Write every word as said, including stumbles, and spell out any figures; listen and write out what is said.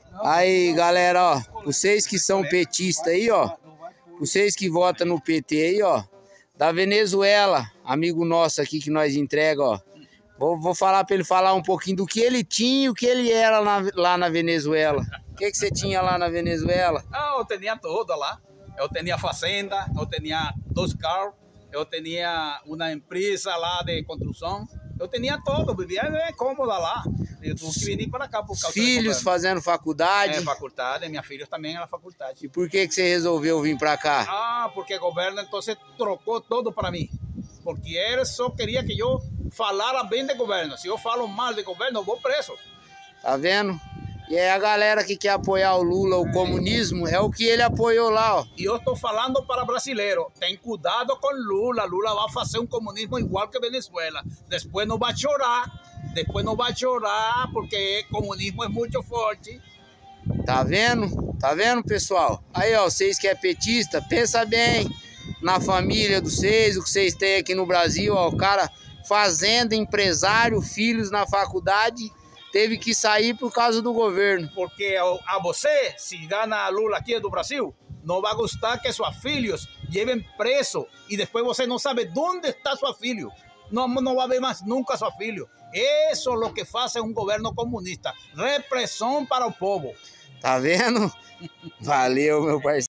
Aí, galera, ó, vocês que são petistas aí, ó, vocês que votam no P T aí, ó, da Venezuela, amigo nosso aqui que nós entrega, ó. Vou, vou falar para ele falar um pouquinho do que ele tinha e o que ele era lá, lá na Venezuela. O que, que você tinha lá na Venezuela? Ah, eu tinha tudo lá. Eu tinha fazenda, eu tinha dois carros, eu tinha uma empresa lá de construção. Eu tinha tudo, vivia cômoda lá. Eu tive que vir para cá por causa filhos fazendo faculdade? É, faculdade, minha filha também na faculdade. E por que, que você resolveu vir para cá? Ah, porque o governo então trocou tudo para mim. Porque ele só queria que eu falara bem de governo. Se eu falo mal de governo, eu vou preso. Tá vendo? E aí a galera que quer apoiar o Lula, o é. comunismo, é o que ele apoiou lá, ó. E eu estou falando para brasileiro, tem cuidado com Lula. Lula vai fazer um comunismo igual que Venezuela. Depois não vai chorar. Depois não vai chorar, porque o comunismo é muito forte. Tá vendo? Tá vendo, pessoal? Aí, ó, vocês que é petista, pensa bem na família de vocês, o que vocês têm aqui no Brasil, ó, o cara fazenda, empresário, filhos na faculdade, teve que sair por causa do governo. Porque a você, se gana Lula aqui do Brasil, não vai gostar que seus filhos levem preso e depois você não sabe onde está seu filho. Não, não vai ver mais nunca seu filho. Isso é o que faz um governo comunista. Repressão para o povo. Tá vendo? Valeu, meu parceiro.